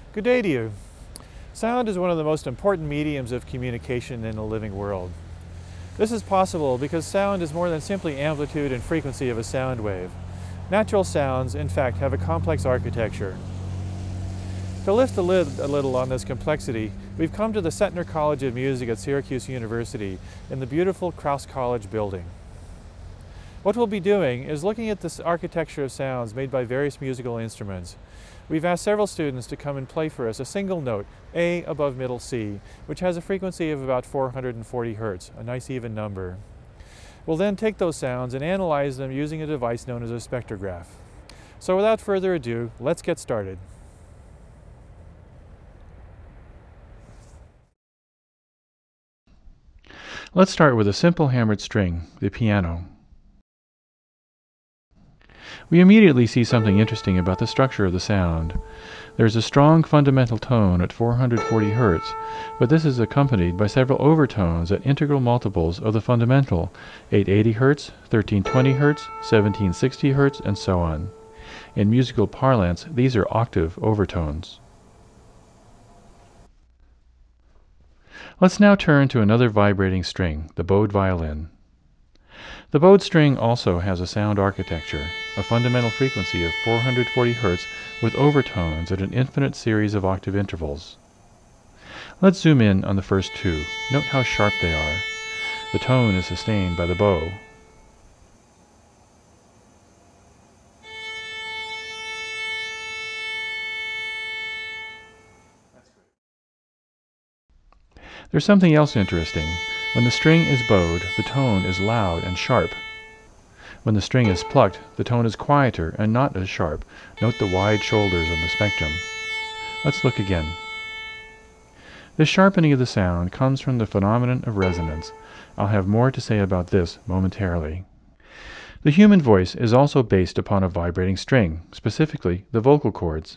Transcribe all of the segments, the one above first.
Good day to you. Sound is one of the most important mediums of communication in the living world. This is possible because sound is more than simply amplitude and frequency of a sound wave. Natural sounds, in fact, have a complex architecture. To lift the lid a little on this complexity, we've come to the Setner College of Music at Syracuse University in the beautiful Krause College building. What we'll be doing is looking at this architecture of sounds made by various musical instruments. We've asked several students to come and play for us a single note, A above middle C, which has a frequency of about 440 Hertz, a nice even number. We'll then take those sounds and analyze them using a device known as a spectrograph. So without further ado, let's get started. Let's start with a simple hammered string, the piano. We immediately see something interesting about the structure of the sound. There's a strong fundamental tone at 440 Hz, but this is accompanied by several overtones at integral multiples of the fundamental, 880 Hz, 1320 Hz, 1760 Hz, and so on. In musical parlance, these are octave overtones. Let's now turn to another vibrating string, the bowed violin. The bowed string also has a sound architecture, a fundamental frequency of 440 Hz with overtones at an infinite series of octave intervals. Let's zoom in on the first two. Note how sharp they are. The tone is sustained by the bow. There's something else interesting. When the string is bowed, the tone is loud and sharp. When the string is plucked, the tone is quieter and not as sharp. Note the wide shoulders of the spectrum. Let's look again. This sharpening of the sound comes from the phenomenon of resonance. I'll have more to say about this momentarily. The human voice is also based upon a vibrating string, specifically the vocal cords.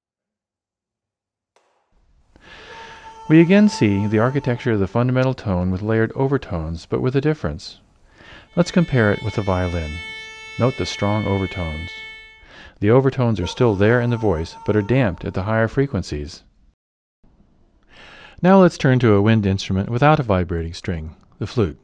We again see the architecture of the fundamental tone with layered overtones, but with a difference. Let's compare it with the violin. Note the strong overtones. The overtones are still there in the voice, but are damped at the higher frequencies. Now let's turn to a wind instrument without a vibrating string, the flute.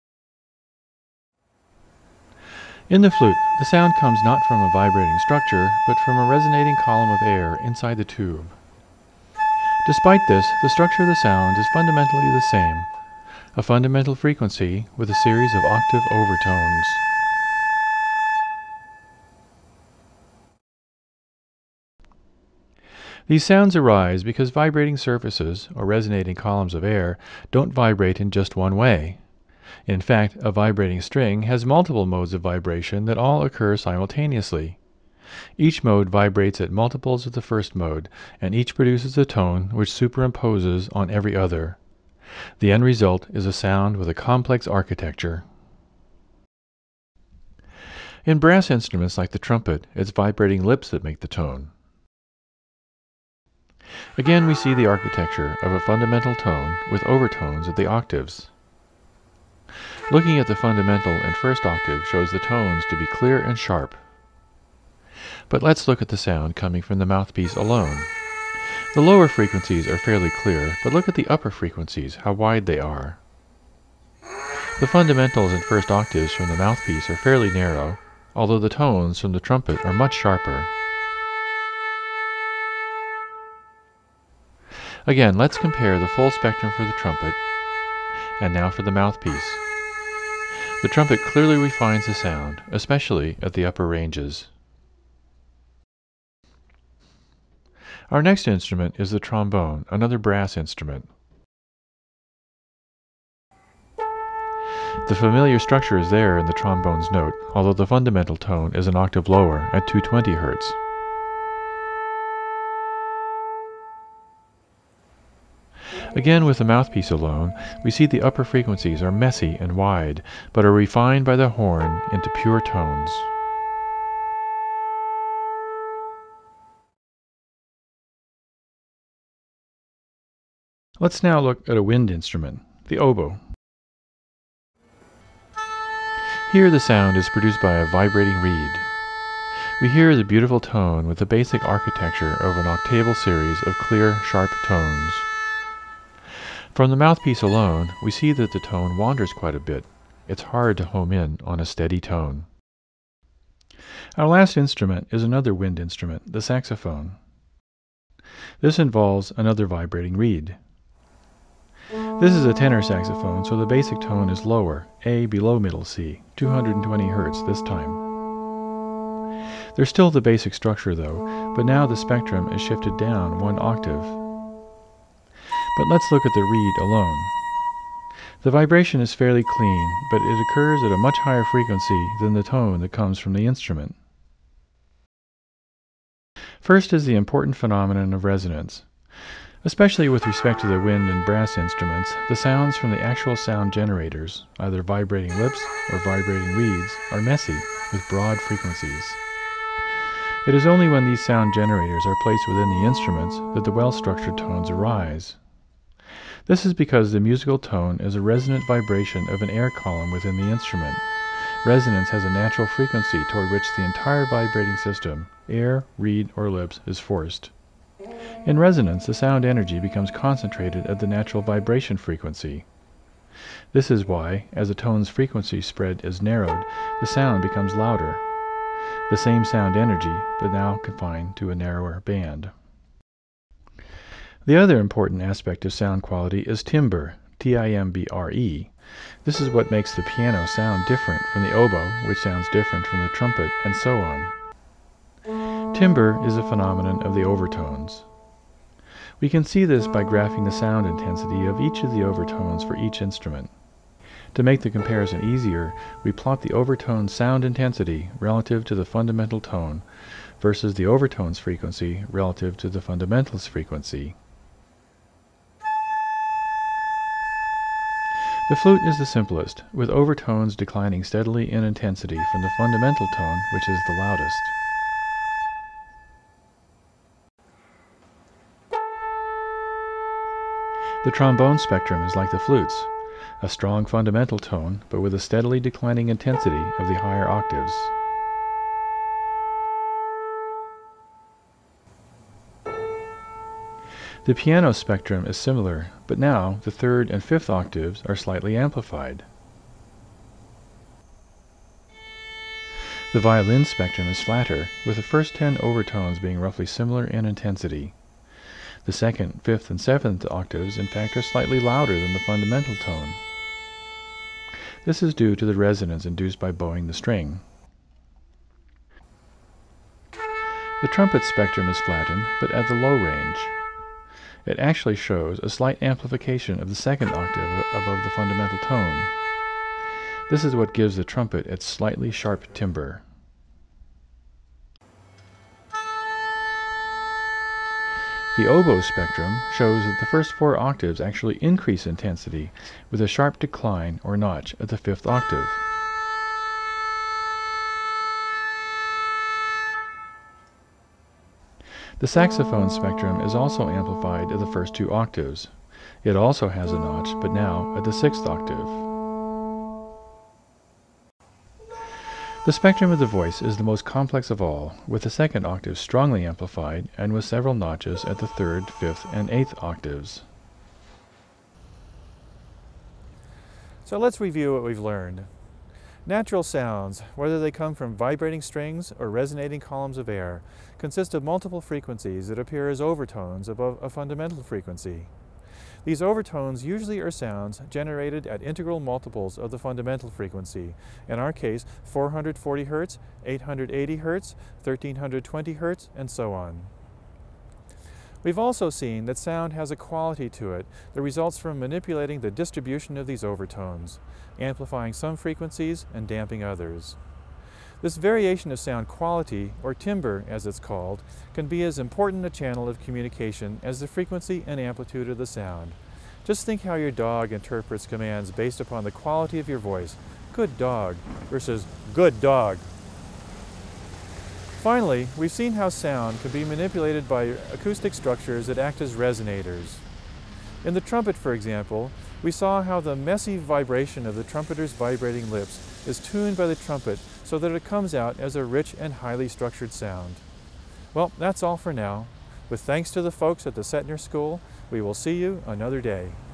In the flute, the sound comes not from a vibrating structure, but from a resonating column of air inside the tube. Despite this, the structure of the sound is fundamentally the same, a fundamental frequency with a series of octave overtones. These sounds arise because vibrating surfaces, or resonating columns of air, don't vibrate in just one way. In fact, a vibrating string has multiple modes of vibration that all occur simultaneously. Each mode vibrates at multiples of the first mode, and each produces a tone which superimposes on every other. The end result is a sound with a complex architecture. In brass instruments like the trumpet, it's vibrating lips that make the tone. Again, we see the architecture of a fundamental tone with overtones at the octaves. Looking at the fundamental and first octave shows the tones to be clear and sharp. But let's look at the sound coming from the mouthpiece alone. The lower frequencies are fairly clear, but look at the upper frequencies, how wide they are. The fundamentals and first octaves from the mouthpiece are fairly narrow, although the tones from the trumpet are much sharper. Again, let's compare the full spectrum for the trumpet, and now for the mouthpiece. The trumpet clearly refines the sound, especially at the upper ranges. Our next instrument is the trombone, another brass instrument. The familiar structure is there in the trombone's note, although the fundamental tone is an octave lower at 220 Hz. Again, with the mouthpiece alone, we see the upper frequencies are messy and wide, but are refined by the horn into pure tones. Let's now look at a wind instrument, the oboe. Here the sound is produced by a vibrating reed. We hear the beautiful tone with the basic architecture of an octaval series of clear, sharp tones. From the mouthpiece alone, we see that the tone wanders quite a bit. It's hard to home in on a steady tone. Our last instrument is another wind instrument, the saxophone. This involves another vibrating reed. This is a tenor saxophone, so the basic tone is lower, A below middle C, 220 Hz this time. There's still the basic structure though, but now the spectrum is shifted down one octave. But let's look at the reed alone. The vibration is fairly clean, but it occurs at a much higher frequency than the tone that comes from the instrument. First is the important phenomenon of resonance. Especially with respect to the wind and brass instruments, the sounds from the actual sound generators, either vibrating lips or vibrating reeds, are messy, with broad frequencies. It is only when these sound generators are placed within the instruments that the well-structured tones arise. This is because the musical tone is a resonant vibration of an air column within the instrument. Resonance has a natural frequency toward which the entire vibrating system, air, reed, or lips, is forced. In resonance, the sound energy becomes concentrated at the natural vibration frequency. This is why, as a tone's frequency spread is narrowed, the sound becomes louder. The same sound energy, but now confined to a narrower band. The other important aspect of sound quality is timbre, T-I-M-B-R-E. This is what makes the piano sound different from the oboe, which sounds different from the trumpet, and so on. Timbre is a phenomenon of the overtones. We can see this by graphing the sound intensity of each of the overtones for each instrument. To make the comparison easier, we plot the overtone sound intensity relative to the fundamental tone versus the overtone's frequency relative to the fundamental's frequency. The flute is the simplest, with overtones declining steadily in intensity from the fundamental tone, which is the loudest. The trombone spectrum is like the flute's, a strong fundamental tone, but with a steadily declining intensity of the higher octaves. The piano spectrum is similar, but now the third and fifth octaves are slightly amplified. The violin spectrum is flatter, with the first 10 overtones being roughly similar in intensity. The second, fifth, and seventh octaves, in fact, are slightly louder than the fundamental tone. This is due to the resonance induced by bowing the string. The trumpet spectrum is flattened, but at the low range. It actually shows a slight amplification of the second octave above the fundamental tone. This is what gives the trumpet its slightly sharp timbre. The oboe spectrum shows that the first 4 octaves actually increase intensity, with a sharp decline or notch at the 5th octave. The saxophone spectrum is also amplified at the first 2 octaves. It also has a notch, but now at the 6th octave. The spectrum of the voice is the most complex of all, with the 2nd octave strongly amplified and with several notches at the 3rd, 5th, and 8th octaves. So let's review what we've learned. Natural sounds, whether they come from vibrating strings or resonating columns of air, consist of multiple frequencies that appear as overtones above a fundamental frequency. These overtones usually are sounds generated at integral multiples of the fundamental frequency, in our case 440 Hz, 880 Hz, 1320 Hz, and so on. We've also seen that sound has a quality to it that results from manipulating the distribution of these overtones, amplifying some frequencies and damping others. This variation of sound quality, or timbre as it's called, can be as important a channel of communication as the frequency and amplitude of the sound. Just think how your dog interprets commands based upon the quality of your voice, good dog, versus good dog. Finally, we've seen how sound can be manipulated by acoustic structures that act as resonators. In the trumpet, for example, we saw how the messy vibration of the trumpeter's vibrating lips is tuned by the trumpet so that it comes out as a rich and highly structured sound. Well, that's all for now. With thanks to the folks at the Setner School, we will see you another day.